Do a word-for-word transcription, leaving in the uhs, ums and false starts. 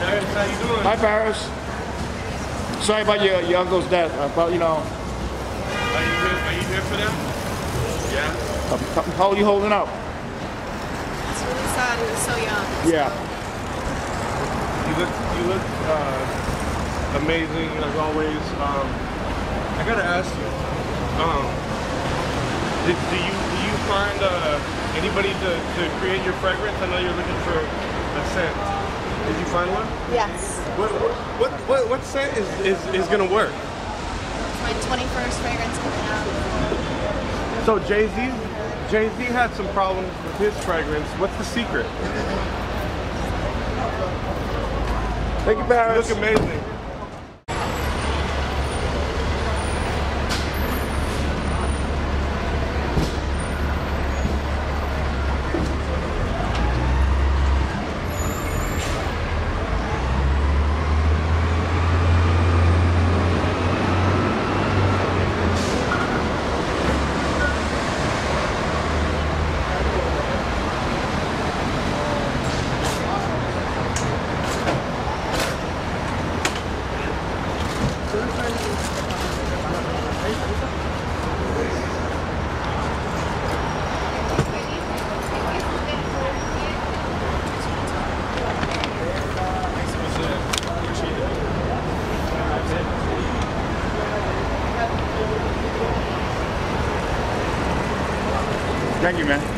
Paris, how you doing? Hi, Paris. Sorry about your, your uncle's death. I thought, you know. Are you here, are you here for them? Yeah. How are you holding up? It's really sad. He was so young. Yeah. You look, you look uh, amazing as always. Um, I gotta ask you. Um, did, do you do you find uh, anybody to, to create your fragrance? I know you're looking for a scent. Did you find one? Yes. What what what, what scent is, is is gonna work? It's my twenty-first fragrance coming out. So Jay-Z, Jay-Z had some problems with his fragrance. What's the secret? Thank you, Paris. You look amazing. Thank you, man.